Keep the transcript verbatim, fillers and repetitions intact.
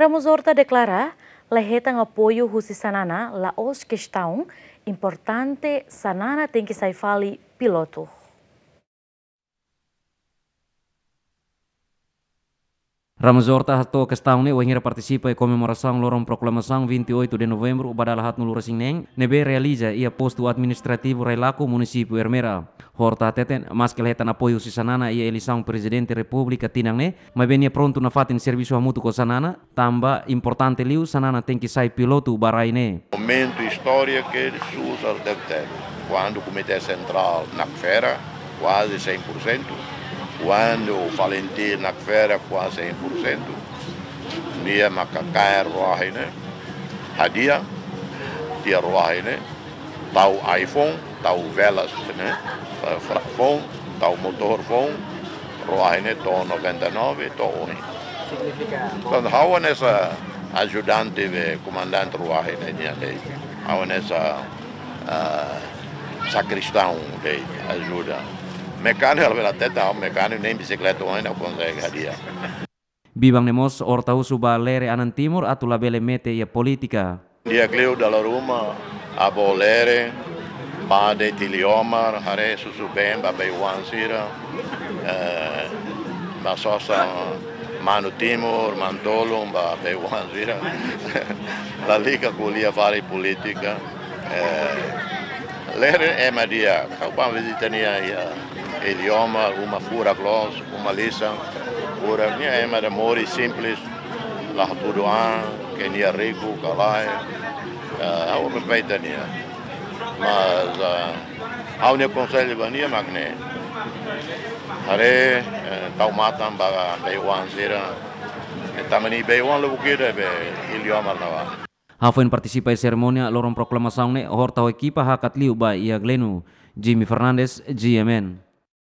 Ramos Horta declara leheta apoio husi sanana la os questão importante sanana tem que sair fali piloto. Ramos Horta hato questão ne wengira participa e comemoração lorong proclamação vinte e oito de novembro badala hat nulura singneng nebe realiza ia posto administrativo Railaco município Ermera. Horta teten mas kelhetan apoio si sanana ia eleição presidente república tinang ne mas benia pronto na fatin serviço mutu ko sanana tamba importante liu sanana tem que sai piloto barai ne. Momento história que Sousa deve ter quando o comitê central na feira quase cem por cento. Quando o Valentim na feira quase cem por cento, dia macacair roahine, hadiah, dia roahine, tau iPhone, tau velas, né, phone, tau motor phone, roahine to noventa e nove, to uni. Então, how nessa ajudante de comandante roahine dia dei, how nessa sacristão de ajuda. Mecânico, ela até tá, mecânico nem bicicleta ainda não consegue hadiah. Bibang nemos ortahu suba lere anan timur atu labele mete ia politika. Dia Cleo dalla Roma a bolere, pade tiliomar, hare susu bem babai wansira, masosa manu timur, mantolo babai wansira. La liga kulia fare politica. Lere é madia, kau pam visitania ia idioma, uma fura clos, uma lisa, pura minha é de mori simples, lá tudo an, que nia rico, calai, eu respeito nia, mas a única conselho vania magne, hare tau matam baga beiwan sira, tamani beiwan lu kira be idioma nawa. Hafoin participa e ceremonia lorong proklamação ne horta o equipa hakat liu ba ia Glenu Jimmy Fernandes G M N.